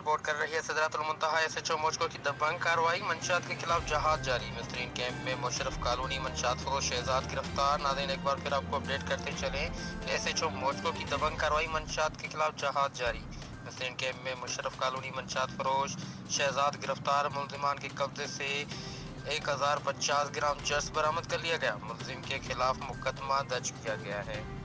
Report कर रही है सदरातुल मुंतहा SHO मोचको की दबंग कार्रवाई, मंशियात के खिलाफ जहाज जारी। मिस्त्रीन कैंप में मुशर्रफ कॉलोनी मंशियात फरोश शहजाद गिरफ्तार। नाज़रीन एक बार फिर आपको अपडेट करते चले कि SHO मोचको की दबंग कार्रवाई, मंशियात के खिलाफ जहाज जारी। मिस्त्रीन कैंप में मुशर्रफ कॉलोनी मंशियात फरोश शहजाद गिरफ्तार। मुलजिमान के कब्जे से 1050 ग्राम चर्स बरामद कर लिया गया। मुलजिम के खिलाफ मुकदमा दर्ज किया गया है।